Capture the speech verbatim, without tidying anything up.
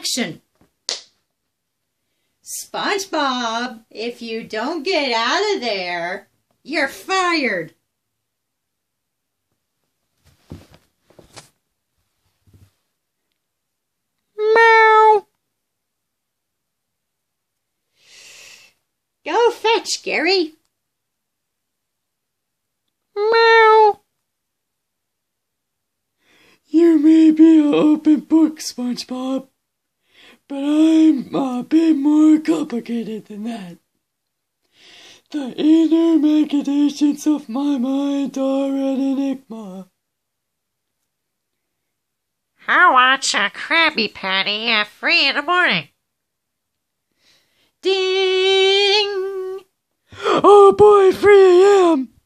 action. SpongeBob, if you don't get out of there, you're fired. Meow. Go fetch, Gary. Meow. You may be an open book, SpongeBob, but I'm a bit more complicated than that. The inner machinations of my mind are an enigma. How watch a Krabby Patty at three in the morning? Ding! Oh boy, three a m